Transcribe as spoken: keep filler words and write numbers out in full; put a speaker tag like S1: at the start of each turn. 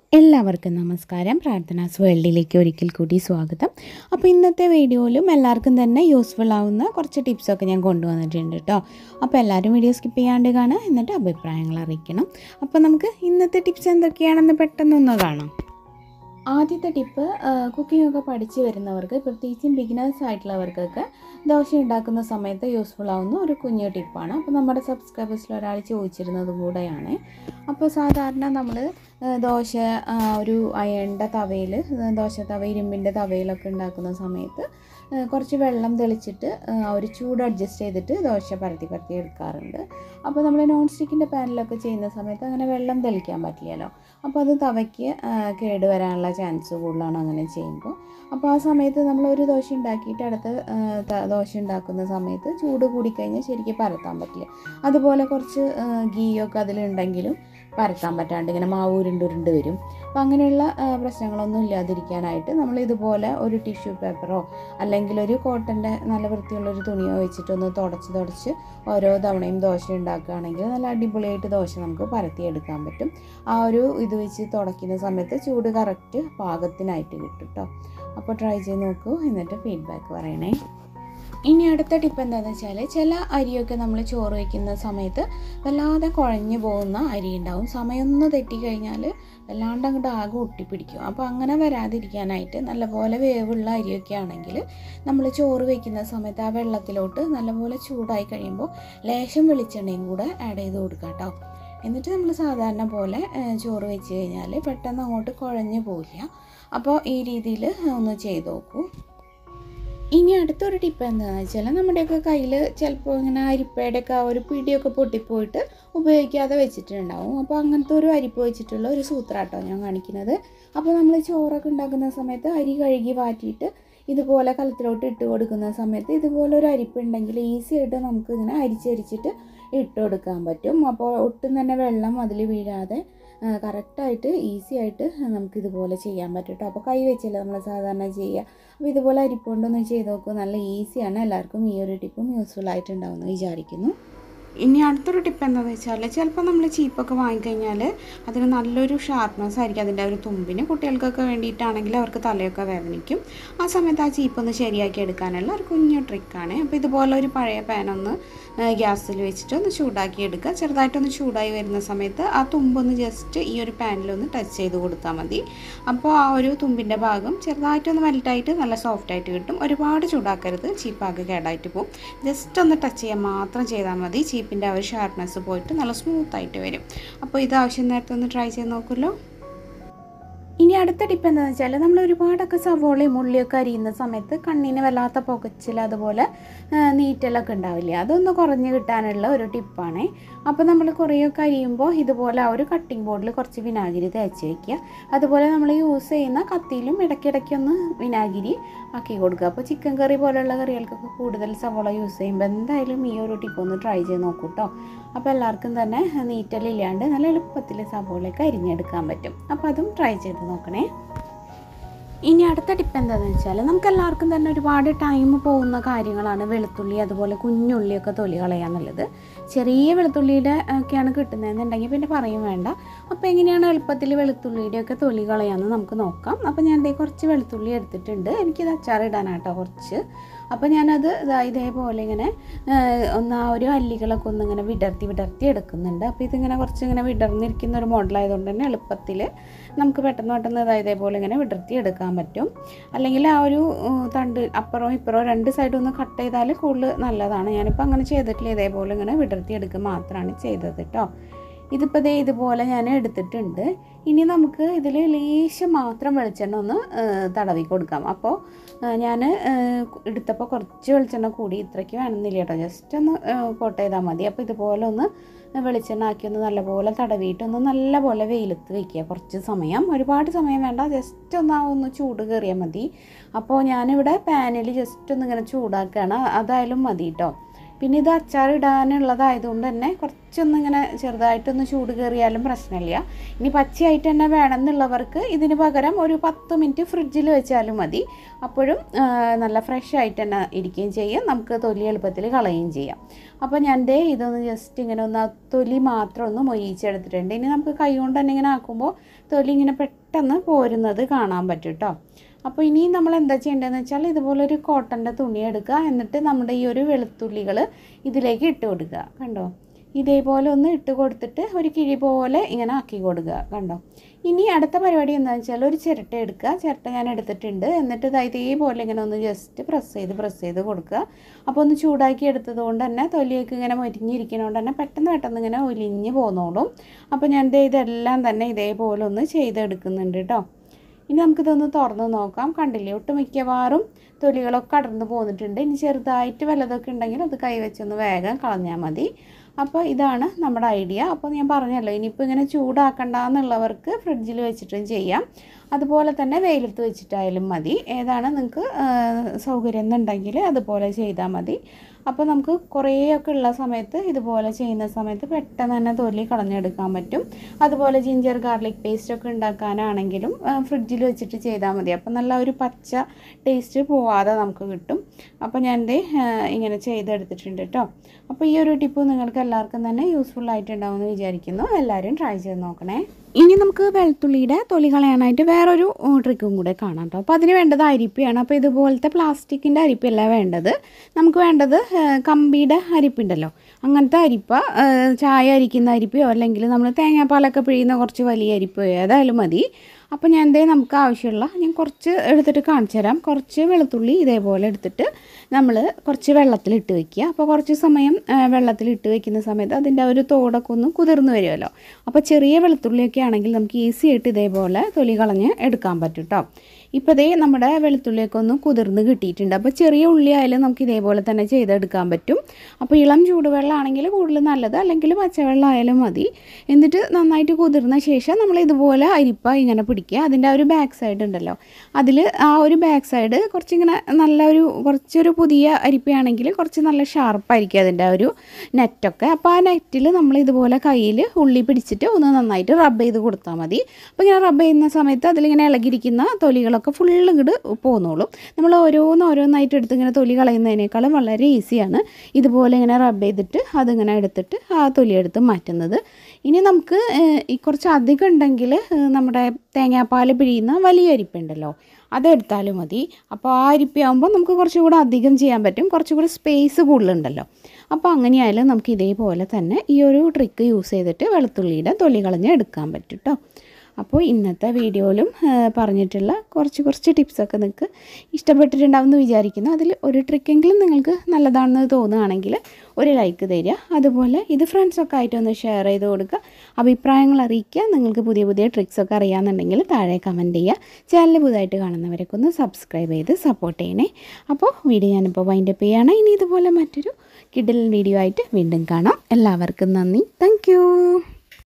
S1: എല്ലാവർക്കും നമസ്കാരം. പ്രാർത്ഥനാസ് വേൾഡിലേക്ക് ഒരിക്കൽ കൂടി സ്വാഗതം. അപ്പോൾ ഇന്നത്തെ വീഡിയോയിലും എല്ലാവർക്കും തന്നെ യൂസ്ഫുൾ ആവുന്ന കുറച്ച് ടിപ്സൊക്കെ ഞാൻ കൊണ്ടുവന്നിട്ടുണ്ട് കേട്ടോ. അപ്പോൾ എല്ലാവരും വീഡിയോ സ്കിപ്പ് ചെയ്യാണ്ട് കാണാം, എന്നിട്ട് അഭിപ്രായങ്ങൾ അറിയിക്കണം. അപ്പോൾ നമുക്ക് ഇന്നത്തെ ടിപ്സ് എന്തൊക്കെയാണെന്ന് പെട്ടെന്നൊന്ന് കാണാം. ആദ്യത്തെ ടിപ്പ്, കുക്കിംഗ് ഒക്കെ പഠിച്ച് വരുന്നവർക്ക്, പ്രത്യേകിച്ചും ബിഗിനേഴ്സ് ആയിട്ടുള്ളവർക്കൊക്കെ ദോശ ഉണ്ടാക്കുന്ന സമയത്ത് യൂസ്ഫുൾ ആവുന്ന ഒരു കുഞ്ഞു ടിപ്പാണ്. അപ്പോൾ നമ്മുടെ സബ്സ്ക്രൈബേഴ്സിൽ ഒരാൾ ചോദിച്ചിരുന്നതും കൂടെയാണ്. അപ്പോൾ സാധാരണ നമ്മൾ ദോശ ഒരു അയണ്ട തവയിൽ, ദോശ തവ ഇരുമ്പിൻ്റെ തവയിലൊക്കെ ഉണ്ടാക്കുന്ന സമയത്ത് കുറച്ച് വെള്ളം തെളിച്ചിട്ട് ഒരു ചൂട് അഡ്ജസ്റ്റ് ചെയ്തിട്ട് ദോശ പരത്തി പരത്തി എടുക്കാറുണ്ട്. അപ്പോൾ നമ്മൾ നോൺ സ്റ്റിക്കിൻ്റെ പാനിലൊക്കെ ചെയ്യുന്ന സമയത്ത് അങ്ങനെ വെള്ളം തെളിക്കാൻ പറ്റില്ലല്ലോ. അപ്പോൾ അത് തവയ്ക്ക് കേട് വരാനുള്ള ചാൻസ് കൂടുതലാണ് അങ്ങനെ ചെയ്യുമ്പോൾ. അപ്പോൾ ആ സമയത്ത് നമ്മൾ ഒരു ദോശ ഉണ്ടാക്കിയിട്ട് അടുത്ത ദോശ ഉണ്ടാക്കുന്ന സമയത്ത് ചൂട് കൂടിക്കഴിഞ്ഞാൽ ശരിക്കും പരത്താൻ പറ്റില്ല. അതുപോലെ കുറച്ച് ഗീയൊക്കെ അതിലുണ്ടെങ്കിലും പരത്താൻ പറ്റാണ്ട് ഇങ്ങനെ മാവ് ഉരുണ്ട് ഉരുണ്ട് വരും. അപ്പോൾ അങ്ങനെയുള്ള പ്രശ്നങ്ങളൊന്നും ഇല്ലാതിരിക്കാനായിട്ട് നമ്മൾ ഇതുപോലെ ഒരു ടിഷ്യൂ പേപ്പറോ അല്ലെങ്കിൽ ഒരു കോട്ടൻ്റെ നല്ല വൃത്തിയുള്ളൊരു തുണിയോ വെച്ചിട്ടൊന്ന് തുടച്ച് തുടച്ച് ഓരോ തവണയും ദോശ ഉണ്ടാക്കുകയാണെങ്കിൽ നല്ല അടിപൊളിയായിട്ട് ദോശ നമുക്ക് പരത്തിയെടുക്കാൻ പറ്റും. ആ ഒരു ഇത് വെച്ച് തുടയ്ക്കുന്ന സമയത്ത് ചൂട് കറക്റ്റ് പാകത്തിനായിട്ട് കിട്ടും കേട്ടോ. അപ്പോൾ ട്രൈ ചെയ്ത് നോക്കൂ, എന്നിട്ട് ഫീഡ്ബാക്ക് പറയണേ. ഇനി അടുത്ത ടിപ്പ് എന്താണെന്ന് വെച്ചാൽ, ചില അരിയൊക്കെ നമ്മൾ ചോറ് വയ്ക്കുന്ന സമയത്ത് വല്ലാതെ കുഴഞ്ഞു പോകുന്ന അരി ഉണ്ടാവും. സമയമൊന്ന് തെറ്റിക്കഴിഞ്ഞാൽ വല്ലാണ്ട് അങ്ങോട്ട് ആകെ ഒട്ടിപ്പിടിക്കും. അപ്പോൾ അങ്ങനെ വരാതിരിക്കാനായിട്ട് നല്ലപോലെ വേവുള്ള അരിയൊക്കെ ആണെങ്കിൽ നമ്മൾ ചോറ് വയ്ക്കുന്ന സമയത്ത് ആ വെള്ളത്തിലോട്ട് നല്ലപോലെ ചൂടായി കഴിയുമ്പോൾ ലേശം വെളിച്ചെണ്ണയും കൂടെ ആഡ് ചെയ്ത് കൊടുക്കാം കേട്ടോ. എന്നിട്ട് നമ്മൾ സാധാരണ പോലെ ചോറ് വെച്ച് കഴിഞ്ഞാൽ പെട്ടെന്ന് അങ്ങോട്ട് കുഴഞ്ഞു പോവില്ല. അപ്പോൾ ഈ രീതിയിൽ ഒന്ന് ചെയ്ത് നോക്കൂ. ഇനി അടുത്തൊരു ടിപ്പ് എന്താണെന്ന് വെച്ചാൽ, നമ്മുടെയൊക്കെ കയ്യിൽ ചിലപ്പോൾ ഇങ്ങനെ അരിപ്പയുടെയൊക്കെ ആ ഒരു പിടിയൊക്കെ പൊട്ടിപ്പോയിട്ട് ഉപയോഗിക്കാതെ വെച്ചിട്ടുണ്ടാവും. അപ്പോൾ അങ്ങനത്തെ ഒരു അരിപ്പ് വെച്ചിട്ടുള്ള ഒരു സൂത്രാട്ടോ ഞാൻ കാണിക്കുന്നത്. അപ്പോൾ നമ്മൾ ചോറൊക്കെ ഉണ്ടാക്കുന്ന സമയത്ത് അരി കഴുകി വാറ്റിയിട്ട് ഇതുപോലെ കലത്തിലോട്ട് ഇട്ട് കൊടുക്കുന്ന സമയത്ത് ഇതുപോലെ ഒരു അരിപ്പ് ഉണ്ടെങ്കിൽ ഈസി ആയിട്ട് നമുക്ക് ഇങ്ങനെ അരിച്ചരിച്ചിട്ട് ഇട്ട് കൊടുക്കാൻ പറ്റും. അപ്പോൾ ഒട്ടും തന്നെ വെള്ളം അതിൽ വീഴാതെ കറക്റ്റായിട്ട് ഈസി ആയിട്ട് നമുക്കിതുപോലെ ചെയ്യാൻ പറ്റും കേട്ടോ. അപ്പോൾ കൈ വെച്ചല്ലേ നമ്മൾ സാധാരണ ചെയ്യുക. അപ്പോൾ ഇതുപോലെ അരിപ്പുകൊണ്ടൊന്ന് ചെയ്ത് നോക്കൂ, നല്ല ഈസിയാണ്. എല്ലാവർക്കും ഈ ഒരു ടിപ്പും യൂസ്ഫുൾ ആയിട്ടുണ്ടാവുമെന്ന് വിചാരിക്കുന്നു. ഇനി അടുത്തൊരു ടിപ്പ് എന്താണെന്ന് വെച്ചാൽ, ചിലപ്പോൾ നമ്മൾ ചീപ്പൊക്കെ വാങ്ങിക്കഴിഞ്ഞാൽ അതിന് നല്ലൊരു ഷാർപ്നെസ് ആയിരിക്കും അതിൻ്റെ ഒരു തുമ്പിന്. കുട്ടികൾക്കൊക്കെ വേണ്ടിയിട്ടാണെങ്കിൽ അവർക്ക് തലയൊക്കെ വേദനിക്കും. ആ സമയത്ത് ആ ചീപ്പൊന്ന് ശരിയാക്കി എടുക്കാനുള്ള ഒരു കുഞ്ഞു ട്രിക്കാണ്. അപ്പോൾ ഇതുപോലെ ഒരു പഴയ പാനൊന്ന് ഗ്യാസിൽ വെച്ചിട്ട് ഒന്ന് ചൂടാക്കി എടുക്കുക. ചെറുതായിട്ടൊന്ന് ചൂടായി വരുന്ന സമയത്ത് ആ തുമ്പൊന്ന് ജസ്റ്റ് ഈ ഒരു പാനിലൊന്ന് ടച്ച് ചെയ്ത് കൊടുത്താൽ മതി. അപ്പോൾ ആ ഒരു തുമ്പിൻ്റെ ഭാഗം ചെറുതായിട്ടൊന്ന് മെൽറ്റായിട്ട് നല്ല സോഫ്റ്റായിട്ട് കിട്ടും. ഒരുപാട് ചൂടാക്കരുത്, ചീപ്പാകെ കേടായിട്ട് പോകും. ജസ്റ്റ് ഒന്ന് ടച്ച് ചെയ്യാൻ മാത്രം ചെയ്താൽ മതി. ചീപ്പിൻ്റെ ആ ഒരു ഷാർപ്നെസ് പോയിട്ട് നല്ല സ്മൂത്തായിട്ട് വരും. അപ്പോൾ ഇത് ആവശ്യം നേരത്തെ ഒന്ന് ട്രൈ ചെയ്ത് നോക്കുമല്ലോ. ഇനി അടുത്ത ടിപ്പ് എന്താണെന്ന് വെച്ചാൽ, നമ്മൾ ഒരുപാടൊക്കെ സവോളയും ഉള്ളിയൊക്കെ അരിയുന്ന സമയത്ത് കണ്ണിന് വല്ലാത്ത പുകച്ചിൽ അതുപോലെ നീറ്റലൊക്കെ ഉണ്ടാവില്ലേ, അതൊന്ന് കുറഞ്ഞ് കിട്ടാനുള്ള ഒരു ടിപ്പാണ്. അപ്പോൾ നമ്മൾ കുറേയൊക്കെ അരിയുമ്പോൾ ഇതുപോലെ ആ ഒരു കട്ടിംഗ് ബോർഡിൽ കുറച്ച് വിനാഗിരി തേച്ച് വയ്ക്കുക. അതുപോലെ നമ്മൾ യൂസ് ചെയ്യുന്ന കത്തിയിലും ഇടയ്ക്കിടയ്ക്കൊന്ന് വിനാഗിരി ആക്കി കൊടുക്കുക. അപ്പോൾ ചിക്കൻ കറി പോലെയുള്ള കറികൾക്കൊക്കെ കൂടുതൽ സവോള യൂസ് ചെയ്യുമ്പോൾ എന്തായാലും ഈ ഒരു ടിപ്പ് ഒന്ന് ട്രൈ ചെയ്ത് നോക്കൂ കേട്ടോ. അപ്പോൾ എല്ലാവർക്കും തന്നെ നീറ്റലില്ലാണ്ട് നല്ല എളുപ്പത്തിൽ സവോളയൊക്കെ അരിഞ്ഞെടുക്കാൻ പറ്റും. അപ്പോൾ അതും ട്രൈ ചെയ്ത് നോക്കണേ. ഇനി അടുത്ത ടിപ്പ് എന്താണെന്ന് വെച്ചാൽ, നമുക്കെല്ലാവർക്കും തന്നെ ഒരുപാട് ടൈം പോകുന്ന കാര്യങ്ങളാണ് വെളുത്തുള്ളി അതുപോലെ കുഞ്ഞുള്ളിയൊക്കെ തൊലി കളയാന്നുള്ളത്. ചെറിയ വെളുത്തുള്ളിയുടെ ഒക്കെയാണ് കിട്ടുന്നതെന്നുണ്ടെങ്കിൽ പിന്നെ പറയും വേണ്ട. അപ്പോൾ എങ്ങനെയാണ് എളുപ്പത്തിൽ വെളുത്തുള്ളിയുടെയൊക്കെ തൊലി കളയാമെന്ന് നമുക്ക് നോക്കാം. അപ്പോൾ ഞാൻ ഇതേ കുറച്ച് വെളുത്തുള്ളി എടുത്തിട്ടുണ്ട്. എനിക്കിത് അച്ചാറിടാനാട്ടോ കുറച്ച്. അപ്പോൾ ഞാനത് ഇതേപോലെ ഇങ്ങനെ ഒന്ന് ആ ഒരു അല്ലികളൊക്കെ ഒന്നിങ്ങനെ വിടർത്തി വിടർത്തി എടുക്കുന്നുണ്ട്. അപ്പോൾ ഇതിങ്ങനെ കുറച്ച് ഇങ്ങനെ വിടർന്നിരിക്കുന്ന ഒരു മോഡലായതുകൊണ്ട് തന്നെ എളുപ്പത്തിൽ നമുക്ക് പെട്ടെന്ന് പെട്ടെന്ന് ഇതേപോലെ ഇങ്ങനെ വിടർത്തി എടുക്കാൻ പറ്റും. അല്ലെങ്കിൽ ആ ഒരു തണ്ട് അപ്പുറവും ഇപ്പുറവും രണ്ട് സൈഡും ഒന്ന് കട്ട് ചെയ്താൽ കൂടുതൽ നല്ലതാണ്. ഞാനിപ്പോൾ അങ്ങനെ ചെയ്തിട്ടില്ല, ഇതേപോലെ ഇങ്ങനെ വിടർത്തി എടുക്കുക മാത്രമാണ് ചെയ്തത് കേട്ടോ. ഇതിപ്പോൾ ദേ ഇതുപോലെ ഞാൻ എടുത്തിട്ടുണ്ട്. ഇനി നമുക്ക് ഇതിൽ ലേശം മാത്രം വെളിച്ചെണ്ണ ഒന്ന് തടവി കൊടുക്കാം. അപ്പോൾ ഞാൻ എടുത്തപ്പോൾ കുറച്ച് വെളിച്ചെണ്ണ കൂടി, ഇത്രയ്ക്ക് വേണമെന്നില്ല കേട്ടോ, ജസ്റ്റ് ഒന്ന് കോട്ട് ചെയ്താൽ മതി. അപ്പോൾ ഇതുപോലെ ഒന്ന് വെളിച്ചെണ്ണ ആക്കി ഒന്ന് നല്ലപോലെ തടവിയിട്ടൊന്ന് നല്ലപോലെ വെയിലത്ത് വയ്ക്കുക കുറച്ച് സമയം. ഒരുപാട് സമയം വേണ്ട, ജസ്റ്റ് ഒന്ന് ആ ഒന്ന് ചൂട് കയറിയാൽ മതി. അപ്പോൾ ഞാനിവിടെ പാനിൽ ജസ്റ്റ് ഒന്ന് ഇങ്ങനെ ചൂടാക്കുകയാണ്, അതായാലും മതി കേട്ടോ. പിന്നെ ഇത് അച്ചാർ ഇടാനുള്ളതായതുകൊണ്ട് തന്നെ കുറച്ചൊന്നും ഇങ്ങനെ ചെറുതായിട്ടൊന്ന് ചൂട് കയറിയാലും പ്രശ്നമില്ല. ഇനി പച്ചയായിട്ട് തന്നെ വേണമെന്നുള്ളവർക്ക് ഇതിന് പകരം ഒരു പത്ത് മിനിറ്റ് ഫ്രിഡ്ജിൽ വെച്ചാലും മതി. അപ്പോഴും നല്ല ഫ്രഷ് ആയിട്ട് തന്നെ ഇരിക്കുകയും ചെയ്യും, നമുക്ക് തൊലി എളുപ്പത്തിൽ കളയുകയും ചെയ്യാം. അപ്പോൾ ഞാൻ ദേ ഇതൊന്ന് ജസ്റ്റ് ഇങ്ങനെ ഒന്ന് തൊലി മാത്രം ഒന്ന് മൊയ്യിച്ചെടുത്തിട്ടുണ്ട്. ഇനി നമുക്ക് കൈ കൊണ്ട് തന്നെ ഇങ്ങനെ ആക്കുമ്പോൾ തൊലി ഇങ്ങനെ പെട്ടെന്ന് പോരുന്നത് കാണാൻ പറ്റും കേട്ടോ. അപ്പോൾ ഇനി നമ്മൾ എന്താ ചെയ്യേണ്ടതെന്ന് വെച്ചാൽ ഇതുപോലൊരു കോട്ടൻ്റെ തുണി എടുക്കുക, എന്നിട്ട് നമ്മുടെ ഈ ഒരു വെളുത്തുള്ളികൾ ഇതിലേക്ക് ഇട്ട് കൊടുക്കുക. കണ്ടോ, ഇതേപോലെ ഒന്ന് ഇട്ട് കൊടുത്തിട്ട് ഒരു കിഴി പോലെ ഇങ്ങനെ ആക്കി കൊടുക്കുക. കണ്ടോ, ഇനി അടുത്ത പരിപാടി എന്താണെന്ന് വെച്ചാൽ ഒരു ചിരട്ട എടുക്കുക. ചിരട്ട ഞാൻ എടുത്തിട്ടുണ്ട്. എന്നിട്ട് ഇതേപോലെ ഇങ്ങനെ ഒന്ന് ജസ്റ്റ് പ്രസ് ചെയ്ത് പ്രസ് ചെയ്ത് കൊടുക്കുക. അപ്പോൾ ഒന്ന് ചൂടാക്കി എടുത്തത് കൊണ്ട് തന്നെ തൊലിയൊക്കെ ഇങ്ങനെ മൊരിഞ്ഞിരിക്കുന്നതുകൊണ്ട് തന്നെ പെട്ടെന്ന് പെട്ടെന്ന് ഇങ്ങനെ ഒലിഞ്ഞ് പോന്നോളും. അപ്പോൾ ഞാൻ ഇതെല്ലാം തന്നെ ഇതേപോലെ ഒന്ന് ചെയ്തെടുക്കുന്നുണ്ട് കേട്ടോ. ഇനി നമുക്കിതൊന്ന് തുറന്ന് നോക്കാം. കണ്ടില്ലേ, ഒട്ടുമിക്കവാറും തൊലികളൊക്കെ അടർന്ന് പോന്നിട്ടുണ്ട്. ഇനി ചെറുതായിട്ട് വല്ലതൊക്കെ ഉണ്ടെങ്കിൽ അത് കൈവച്ചൊന്ന് വേഗം കളഞ്ഞാൽ മതി. അപ്പോൾ ഇതാണ് നമ്മുടെ ഐഡിയ. അപ്പോൾ ഞാൻ പറഞ്ഞല്ലോ, ഇനിയിപ്പോൾ ഇങ്ങനെ ചൂടാക്കണ്ടെന്നുള്ളവർക്ക് ഫ്രിഡ്ജിൽ വെച്ചിട്ടും ചെയ്യാം, അതുപോലെ തന്നെ വെയിലത്ത് വെച്ചിട്ടായാലും മതി. ഏതാണ് നിങ്ങൾക്ക് സൗകര്യം എന്നുണ്ടെങ്കിൽ അതുപോലെ ചെയ്താൽ മതി. അപ്പോൾ നമുക്ക് കുറേയൊക്കെ ഉള്ള സമയത്ത് ഇതുപോലെ ചെയ്യുന്ന സമയത്ത് പെട്ടെന്ന് തന്നെ തൊലി കളഞ്ഞെടുക്കാൻ പറ്റും. അതുപോലെ ജിഞ്ചർ ഗാർലിക് പേസ്റ്റൊക്കെ ഉണ്ടാക്കാനാണെങ്കിലും ഫ്രിഡ്ജിൽ വെച്ചിട്ട് ചെയ്താൽ മതി. അപ്പോൾ നല്ല ഒരു പച്ച ടേസ്റ്റ് പോവാതെ നമുക്ക് കിട്ടും. അപ്പോൾ ഞാൻ ദേ ഇങ്ങനെ ചെയ്തെടുത്തിട്ടുണ്ട് കേട്ടോ. അപ്പോൾ ഈ ഒരു ടിപ്പ് നിങ്ങൾക്ക് എല്ലാവർക്കും തന്നെ യൂസ്ഫുൾ ആയിട്ടുണ്ടാവുമെന്ന് വിചാരിക്കുന്നു. എല്ലാവരും ട്രൈ ചെയ്ത് നോക്കണേ. ഇനി നമുക്ക് വെളുത്തുള്ളിയുടെ തൊലി കളയാനായിട്ട് വേറൊരു ട്രിക്കും കൂടെ കാണാം കേട്ടോ. അപ്പോൾ അതിന് വേണ്ടത് അരിപ്പയാണ്. അപ്പോൾ ഇതുപോലത്തെ പ്ലാസ്റ്റിക്കിൻ്റെ അരിപ്പയല്ല വേണ്ടത്. നമുക്ക് വേണ്ടത് കമ്പിയുടെ അരിപ്പുണ്ടല്ലോ, അങ്ങനത്തെ അരിപ്പ. ചായ അരിക്കുന്ന അരിപ്പയോ അല്ലെങ്കിൽ നമ്മൾ തേങ്ങാപ്പാലൊക്കെ പിഴിയുന്ന കുറച്ച് വലിയ അരിപ്പയോ ഏതായാലും മതി. അപ്പോൾ ഞാൻ എന്തേ നമുക്ക് ആവശ്യമുള്ള ഞാൻ കുറച്ച് എടുത്തിട്ട് കാണിച്ചു തരാം. കുറച്ച് വെളുത്തുള്ളി ഇതേപോലെ എടുത്തിട്ട് നമ്മൾ കുറച്ച് വെള്ളത്തിലിട്ട് വെക്കുക. അപ്പോൾ കുറച്ച് സമയം വെള്ളത്തിലിട്ട് വെക്കുന്ന സമയത്ത് അതിൻ്റെ ഒരു തോടൊക്കെ ഒന്ന് കുതിർന്ന് വരുമല്ലോ. അപ്പോൾ ചെറിയ വെളുത്തുള്ളിയൊക്കെ ആണെങ്കിൽ നമുക്ക് ഈസി ആയിട്ട് ഇതേപോലെ തൊലി കളഞ്ഞ് എടുക്കാൻ പറ്റും കേട്ടോ. ഇപ്പോൾ ഇതേ നമ്മുടെ വെളുത്തുള്ളിയൊക്കെ ഒന്ന് കുതിർന്ന് കിട്ടിയിട്ടുണ്ട്. അപ്പോൾ ചെറിയ ഉള്ളി ആയാലും നമുക്ക് ഇതേപോലെ തന്നെ ചെയ്തെടുക്കാൻ പറ്റും. അപ്പോൾ ഇളം ചൂടുവെള്ളമാണെങ്കിൽ കൂടുതൽ നല്ലത്, അല്ലെങ്കിൽ പച്ചവെള്ളം ആയാലും മതി. എന്നിട്ട് നന്നായിട്ട് കുതിർന്ന ശേഷം നമ്മൾ ഇതുപോലെ അരിപ്പ ഇങ്ങനെ പിടിക്കുക. അതിൻ്റെ ആ ഒരു ബാക്ക് സൈഡ് ഉണ്ടല്ലോ, അതിൽ ആ ഒരു ബാക്ക് സൈഡ് കുറച്ചിങ്ങനെ നല്ലൊരു കുറച്ചൊരു പുതിയ അരിപ്പയാണെങ്കിൽ കുറച്ച് നല്ല ഷാർപ്പായിരിക്കും അതിൻ്റെ ആ ഒരു നെറ്റൊക്കെ. അപ്പോൾ ആ നെറ്റിൽ നമ്മൾ ഇതുപോലെ കയ്യിൽ ഉള്ളി പിടിച്ചിട്ട് ഒന്ന് നന്നായിട്ട് റബ്ബ് ചെയ്ത് കൊടുത്താൽ മതി. അപ്പോൾ ഇങ്ങനെ റബ്ബ് ചെയ്യുന്ന സമയത്ത് അതിലിങ്ങനെ ഇളകിയിരിക്കുന്ന തൊലികളൊക്കെ ഫുള്ള് ഇങ്ങോട്ട് പോന്നോളും. നമ്മൾ ഓരോന്ന് ഓരോന്നായിട്ട് എടുത്ത് ഇങ്ങനെ തൊലി കളയുന്നതിനേക്കാളും വളരെ ഈസിയാണ് ഇതുപോലെ ഇങ്ങനെ റബ്ബ് ചെയ്തിട്ട് അതിങ്ങനെ എടുത്തിട്ട് ആ തൊലി എടുത്ത് മാറ്റുന്നത്. ഇനി നമുക്ക് ഈ കുറച്ച് അധികം ഉണ്ടെങ്കിൽ നമ്മുടെ തേങ്ങാപ്പാൽ പിഴിയുന്ന വലിയ അരിപ്പുണ്ടല്ലോ, അതെടുത്താലും മതി. അപ്പോൾ ആ അരിപ്പയാകുമ്പോൾ നമുക്ക് കുറച്ചുകൂടെ അധികം ചെയ്യാൻ പറ്റും, കുറച്ചുകൂടി സ്പേസ് കൂടുതലുണ്ടല്ലോ. അപ്പോൾ അങ്ങനെയായാലും നമുക്ക് ഇതേപോലെ തന്നെ ഈ ഒരു ട്രിക്ക് യൂസ് ചെയ്തിട്ട് വെളുത്തുള്ളിയുടെ തൊലി കളഞ്ഞ് എടുക്കാൻ പറ്റും കേട്ടോ. അപ്പോൾ ഇന്നത്തെ വീഡിയോയിലും പറഞ്ഞിട്ടുള്ള കുറച്ച് കുറച്ച് ടിപ്സൊക്കെ നിങ്ങൾക്ക് ഇഷ്ടപ്പെട്ടിട്ടുണ്ടാവുമെന്ന് വിചാരിക്കുന്നു. അതിൽ ഒരു ട്രിക്കെങ്കിലും നിങ്ങൾക്ക് നല്ലതാണെന്ന് തോന്നുകയാണെങ്കിൽ ഒരു ലൈക്ക് തരിക. അതുപോലെ ഇത് ഫ്രണ്ട്സൊക്കെ ആയിട്ടൊന്ന് ഷെയർ ചെയ്ത് കൊടുക്കുക, അഭിപ്രായങ്ങൾ അറിയിക്കുക. നിങ്ങൾക്ക് പുതിയ പുതിയ ട്രിക്സൊക്കെ അറിയാമെന്നുണ്ടെങ്കിൽ താഴെ കമൻറ്റ് ചെയ്യുക. ചാനൽ പുതുതായിട്ട് കാണുന്നവരൊക്കെ ഒന്ന് സബ്സ്ക്രൈബ് ചെയ്ത് സപ്പോർട്ട് ചെയ്യണേ. അപ്പോൾ വീഡിയോ ഞാനിപ്പോൾ വൈൻഡപ്പ് ചെയ്യുകയാണ്. ഇനി ഇതുപോലെ മറ്റൊരു കിഡിൽ വീഡിയോ ആയിട്ട് വീണ്ടും കാണാം. എല്ലാവർക്കും നന്ദി. താങ്ക്